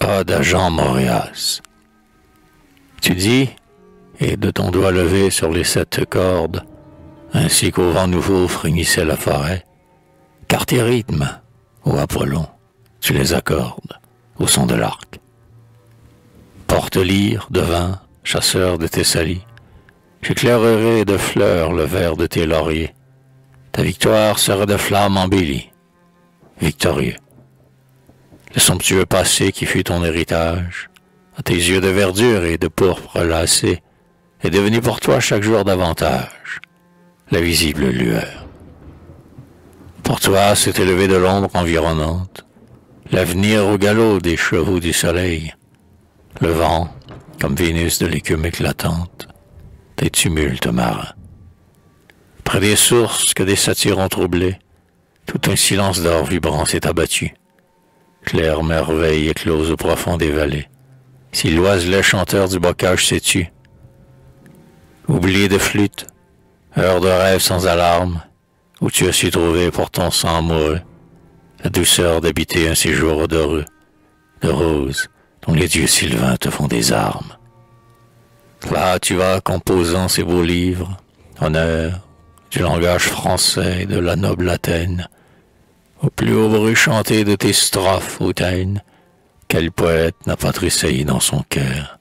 ode à Jean Moréas. Tu dis, et de ton doigt levé sur les 7 cordes, ainsi qu'au vent nouveau frémissait la forêt, car tes rythmes, ô Apollon, tu les accordes au son de l'arc. Porte-lyre de vin, chasseur de Thessalie, j'éclairerai de fleurs le vert de tes lauriers. Ta victoire sera de flammes embellie, victorieux. Le somptueux passé qui fut ton héritage, à tes yeux de verdure et de pourpre lacé, est devenu pour toi chaque jour davantage la visible lueur. Pour toi s'est élevé de l'ombre environnante, l'avenir au galop des chevaux du soleil, le vent, comme Vénus de l'écume éclatante, des tumultes marins. Près des sources que des satyres ont troublées, tout un silence d'or vibrant s'est abattu. Claire merveille éclose au profond des vallées, si l'oiselet chanteur du bocage s'est tu. Oublié de flûte, heure de rêve sans alarme, où tu as su trouver pour ton sang amoureux la douceur d'habiter un séjour odoreux, de roses dont les dieux sylvains te font des armes. Là tu vas composant ces beaux livres, honneur, du langage français de la noble Athènes, au plus haut bruit chanté de tes strophes hautaines, quel poète n'a pas tressailli dans son cœur?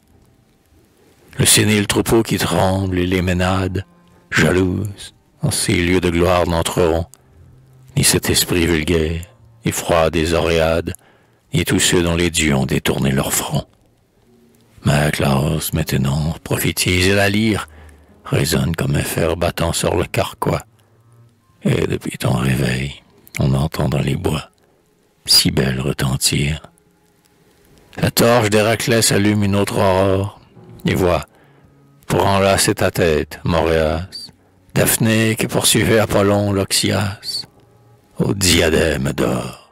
Le sénile troupeau qui tremble et les ménades, jalouses, en ces lieux de gloire n'entreront, ni cet esprit vulgaire, effroi des Oréades, ni tous ceux dont les dieux ont détourné leur front. Mais Claros, maintenant, prophétise et la lyre résonne comme un fer battant sur le carquois. Et depuis ton réveil, on entend dans les bois si belle retentir. La torche d'Héraclès allume une autre aurore, et vois, pour enlacer ta tête, Moréas, Daphné qui poursuivait Apollon l'Oxias, au diadème d'or.